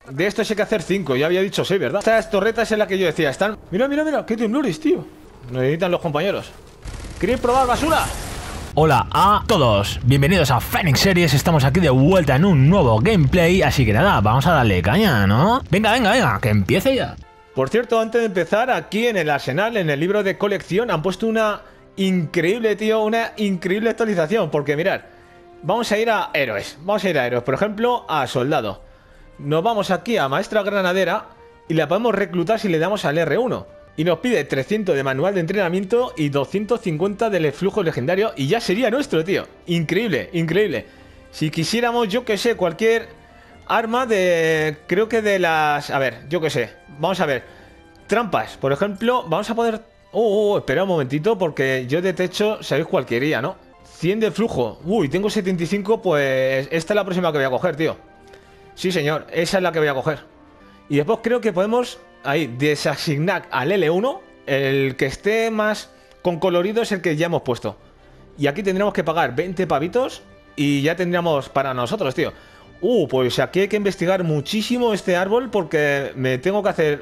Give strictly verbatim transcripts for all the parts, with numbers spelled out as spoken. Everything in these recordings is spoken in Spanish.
De esto hay que hacer cinco. Ya había dicho seis, ¿verdad? Estas torretas es la que yo decía. Están... Mira, mira, mira. Qué temblores, tío. Necesitan los compañeros. ¿Queréis probar basura? Hola a todos, bienvenidos a Phoenix Series, estamos aquí de vuelta en un nuevo gameplay, así que nada, vamos a darle caña, ¿no? Venga, venga, venga, que empiece ya. Por cierto, antes de empezar, aquí en el arsenal, en el libro de colección, han puesto una increíble, tío, una increíble actualización, porque mirad, vamos a ir a héroes, vamos a ir a héroes, por ejemplo, a soldado. Nos vamos aquí a maestra granadera y la podemos reclutar si le damos al erre uno. Y nos pide trescientos de manual de entrenamiento y doscientos cincuenta del flujo legendario. Y ya sería nuestro, tío. Increíble, increíble. Si quisiéramos, yo que sé, cualquier arma de... Creo que de las... A ver, yo que sé. Vamos a ver. Trampas, por ejemplo. Vamos a poder... Oh, oh, oh, espera un momentito, porque yo de techo, sabéis cuál quería, ¿no? cien de flujo. Uy, tengo setenta y cinco, pues... Esta es la próxima que voy a coger, tío. Sí, señor. Esa es la que voy a coger. Y después creo que podemos... Ahí, desasignar al ele uno. El que esté más con colorido es el que ya hemos puesto. Y aquí tendremos que pagar veinte pavitos. Y ya tendríamos para nosotros, tío. Uh, pues aquí hay que investigar muchísimo este árbol, porque me tengo que hacer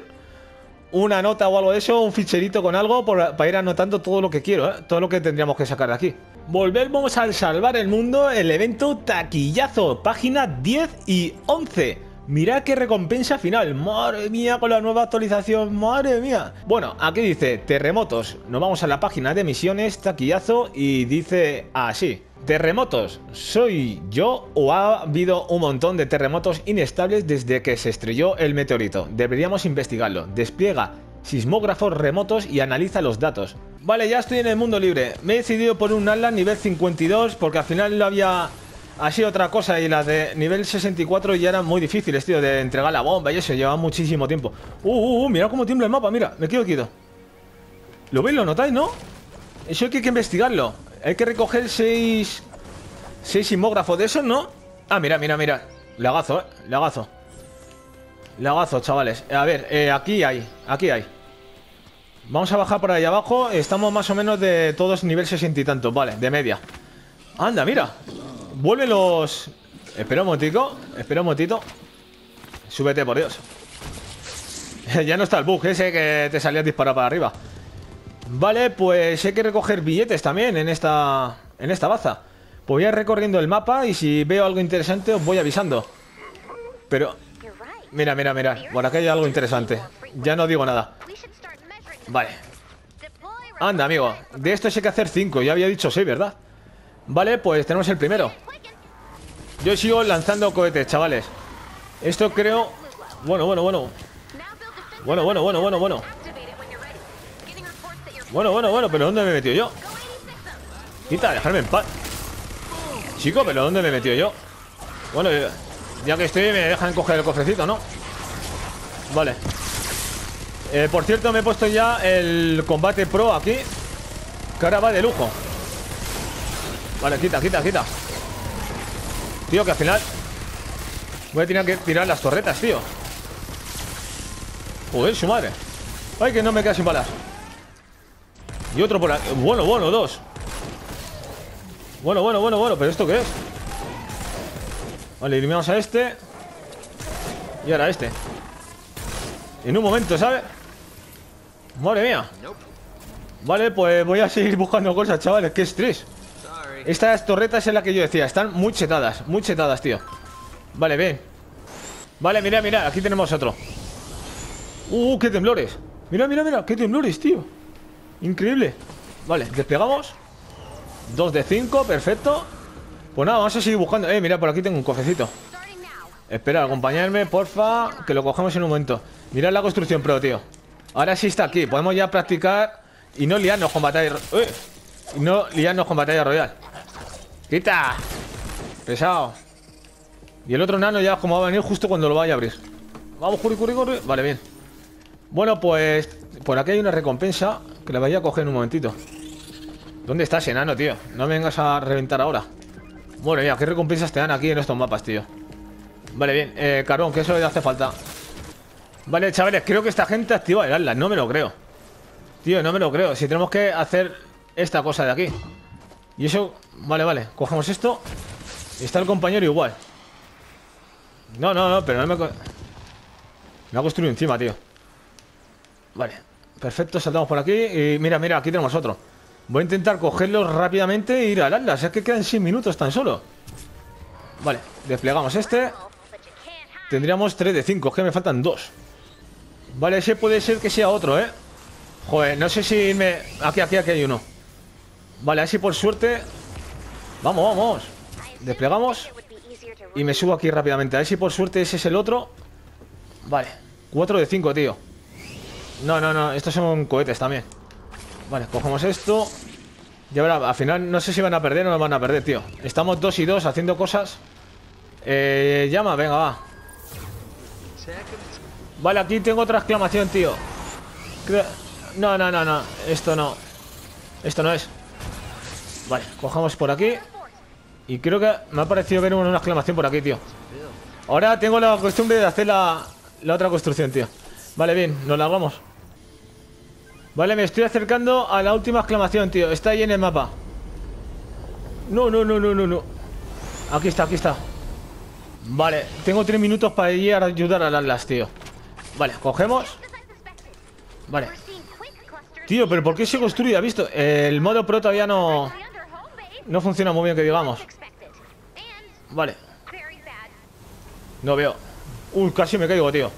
una nota o algo de eso, un ficherito con algo por, para ir anotando todo lo que quiero, ¿eh? Todo lo que tendríamos que sacar de aquí. Volvemos al salvar el mundo, el evento taquillazo, página diez y once. Mirad qué recompensa final. Madre mía, con la nueva actualización. Madre mía. Bueno, aquí dice terremotos. Nos vamos a la página de misiones, taquillazo, y dice así: terremotos. ¿Soy yo o ha habido un montón de terremotos inestables desde que se estrelló el meteorito? Deberíamos investigarlo. Despliega sismógrafos remotos y analiza los datos. Vale, ya estoy en el mundo libre. Me he decidido por un Atlas nivel cincuenta y dos porque al final lo había... Así otra cosa, y las de nivel sesenta y cuatro ya eran muy difíciles, tío, de entregar la bomba y eso, llevaba muchísimo tiempo. Uh, uh, uh, mirad cómo tiembla el mapa, mira, me quedo quieto. ¿Lo veis? ¿Lo notáis, no? Eso hay que, hay que investigarlo. Hay que recoger seis... Seis sismógrafos de esos, ¿no? Ah, mira, mira, mira. Lagazo, eh, lagazo. Lagazo, chavales. A ver, eh, aquí hay, aquí hay. Vamos a bajar por ahí abajo. Estamos más o menos de todos nivel sesenta y tantos, vale, de media. Anda, mira. Vuelven los... Espera un momentito, espera un momentito. Súbete, por Dios. Ya no está el bug ese que te salía disparado para arriba. Vale, pues hay que recoger billetes también en esta... En esta baza. Pues voy a ir recorriendo el mapa y si veo algo interesante os voy avisando. Pero... Mira, mira, mira. Por aquí hay algo interesante. Ya no digo nada. Vale. Anda, amigo. De esto hay que hacer cinco. Ya había dicho seis, ¿verdad? Vale, pues tenemos el primero. Yo sigo lanzando cohetes, chavales. Esto creo... Bueno, bueno, bueno. Bueno, bueno, bueno, bueno, bueno. Bueno, bueno, bueno, pero ¿dónde me he metido yo? Quita, dejarme en paz. Chico, pero ¿dónde me he metido yo? Bueno, ya que estoy me dejan coger el cofrecito, ¿no? Vale. eh, Por cierto, me he puesto ya el combate pro aquí, que ahora va de lujo. Vale, quita, quita, quita. Tío, que al final voy a tener que tirar las torretas, tío. Joder, su madre. Ay, que no me queda sin balas. Y otro por aquí. Bueno, bueno, dos. Bueno, bueno, bueno, bueno. ¿Pero esto qué es? Vale, eliminamos a este. Y ahora a este. En un momento, ¿sabes? Madre mía. Vale, pues voy a seguir buscando cosas, chavales. Qué estrés. Estas torretas es la que yo decía. Están muy chetadas, muy chetadas, tío. Vale, ven. Vale, mira, mira, aquí tenemos otro. Uh, qué temblores. Mira, mira, mira, qué temblores, tío. Increíble. Vale, desplegamos. Dos de cinco, perfecto. Pues nada, vamos a seguir buscando. Eh, mira, por aquí tengo un cofrecito. Espera, acompañarme, porfa, que lo cogemos en un momento. Mirad la construcción pro, tío. Ahora sí está aquí, podemos ya practicar y no liarnos con batalla. ¡Eh! Y no liarnos con batalla royal. ¡Quita! Pesado. Y el otro nano ya como va a venir justo cuando lo vaya a abrir. Vamos, corre, corre, corre. Vale, bien. Bueno, pues por aquí hay una recompensa que la voy a coger en un momentito. ¿Dónde está ese enano, tío? No me vengas a reventar ahora. Bueno, mira, ¿qué recompensas te dan aquí en estos mapas, tío? Vale, bien, eh, carbón, que eso le hace falta. Vale, chavales, creo que esta gente activa el Atlas. No me lo creo. Tío, no me lo creo. Si tenemos que hacer esta cosa de aquí. Y eso... Vale, vale. Cogemos esto. Y está el compañero igual. No, no, no, pero no me... Me ha construido encima, tío. Vale, perfecto, saltamos por aquí. Y mira, mira, aquí tenemos otro. Voy a intentar cogerlo rápidamente e ir al Atlas. Es que quedan seis minutos tan solo. Vale, desplegamos este. Tendríamos tres de cinco, es que me faltan dos. Vale, ese puede ser que sea otro, ¿eh? Joder, no sé si me... Aquí, aquí, aquí hay uno. Vale, así por suerte. Vamos, vamos. Desplegamos. Y me subo aquí rápidamente. A ver si por suerte ese es el otro. Vale, cuatro de cinco, tío. No, no, no, estos son cohetes también. Vale, cogemos esto. Ya verá, al final no sé si van a perder o no van a perder, tío. Estamos dos y dos haciendo cosas. Eh, llama, venga, va. Vale, aquí tengo otra exclamación, tío. No, no, no, no, esto no. Esto no es. Vale, cojamos por aquí. Y creo que me ha parecido ver una exclamación por aquí, tío. Ahora tengo la costumbre de hacer la, la otra construcción, tío. Vale, bien, nos la vamos. Vale, me estoy acercando a la última exclamación, tío. Está ahí en el mapa. No, no, no, no, no, no. Aquí está, aquí está. Vale, tengo tres minutos para ir a ayudar al Atlas, tío. Vale, cogemos. Vale. Tío, pero ¿por qué se construye? ¿Ha visto? El modo pro todavía no... No funciona muy bien, que digamos. Vale. No veo. Uy, casi me caigo, tío.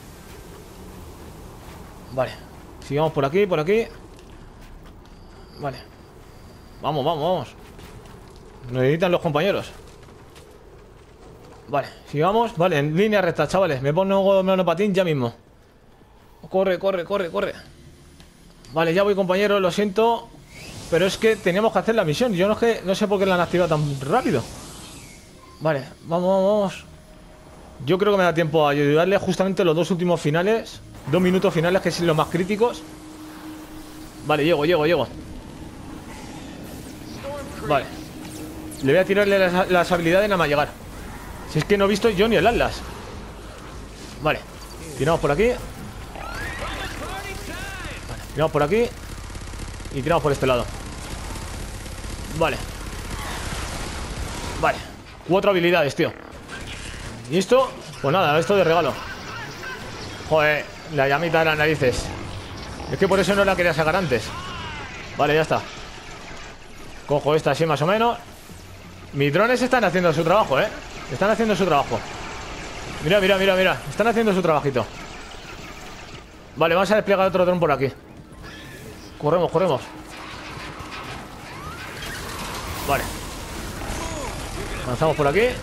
Vale. Sigamos por aquí, por aquí. Vale. Vamos, vamos, vamos. Nos necesitan los compañeros. Vale, sigamos. Vale, en línea recta, chavales. Me pongo monopatín ya mismo. Corre, corre, corre, corre. Vale, ya voy, compañeros, lo siento. Pero es que teníamos que hacer la misión. Yo no, es que, no sé por qué la han activado tan rápido. Vale, vamos, vamos, vamos. Yo creo que me da tiempo a ayudarle justamente los dos últimos finales. Dos minutos finales, que son los más críticos. Vale, llego, llego, llego. Vale. Le voy a tirarle las, las habilidades nada más llegar. Si es que no he visto yo ni el Atlas. Vale, tiramos por aquí. Vale, tiramos por aquí. Y tiramos por este lado. Vale. Vale, cuatro habilidades, tío. Y esto, pues nada, esto de regalo. Joder, la llamita de las narices. Es que por eso no la quería sacar antes. Vale, ya está. Cojo esta así más o menos. Mis drones están haciendo su trabajo, eh. Están haciendo su trabajo. Mira, mira, mira, mira. Están haciendo su trabajito. Vale, vamos a desplegar otro dron por aquí. Corremos, corremos. Vale. Avanzamos por aquí.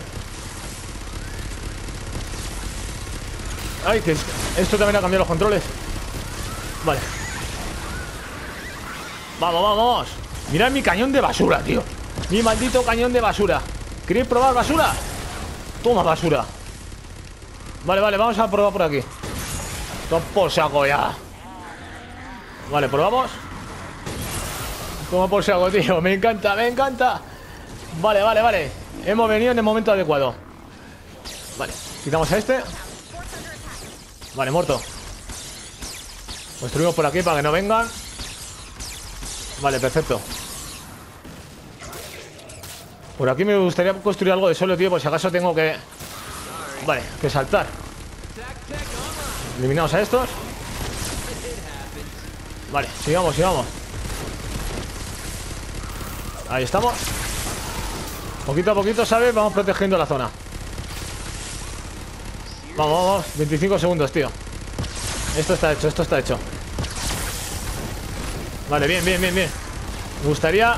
Ay, que esto también ha cambiado los controles. Vale. Vamos, vamos. Mirad mi cañón de basura, tío. Mi maldito cañón de basura. ¿Queréis probar basura? Toma basura. Vale, vale, vamos a probar por aquí. Toma por saco ya. Vale, probamos. Toma por saco, tío. Me encanta, me encanta. Vale, vale, vale. Hemos venido en el momento adecuado. Vale, quitamos a este. Vale, muerto. Construimos por aquí para que no vengan. Vale, perfecto. Por aquí me gustaría construir algo de suelo, tío, por si acaso tengo que... Vale, que saltar. Eliminamos a estos. Vale, sigamos, sigamos. Ahí estamos. Poquito a poquito, ¿sabes? Vamos protegiendo la zona. Vamos, vamos, veinticinco segundos, tío. Esto está hecho, esto está hecho. Vale, bien, bien, bien, bien. Me gustaría...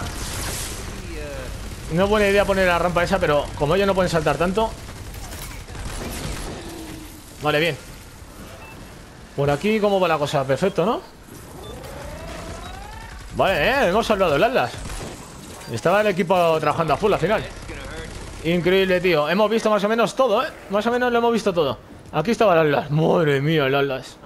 No es buena idea poner la rampa esa, pero como ellos no pueden saltar tanto. Vale, bien. Por aquí, ¿cómo va la cosa? Perfecto, ¿no? Vale, eh, hemos salvado el Atlas. Estaba el equipo trabajando a full al final. Increíble, tío. Hemos visto más o menos todo, ¿eh? Más o menos lo hemos visto todo. Aquí estaba el Atlas. Madre mía, el Atlas.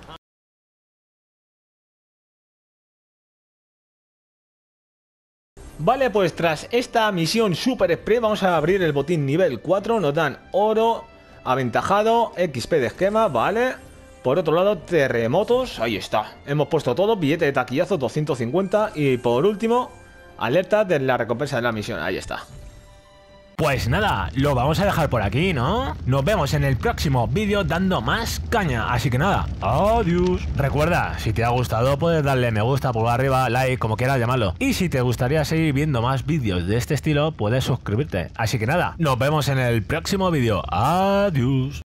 Vale, pues tras esta misión Super Express vamos a abrir el botín nivel cuatro. Nos dan oro, aventajado, X P de esquema, vale. Por otro lado, terremotos, ahí está. Hemos puesto todo, billete de taquillazo doscientos cincuenta. Y por último, alerta de la recompensa de la misión, ahí está. Pues nada, lo vamos a dejar por aquí, ¿no? Nos vemos en el próximo vídeo dando más caña. Así que nada, adiós. Recuerda, si te ha gustado puedes darle me gusta, pulgar arriba, like, como quieras llamarlo. Y si te gustaría seguir viendo más vídeos de este estilo, puedes suscribirte. Así que nada, nos vemos en el próximo vídeo. Adiós.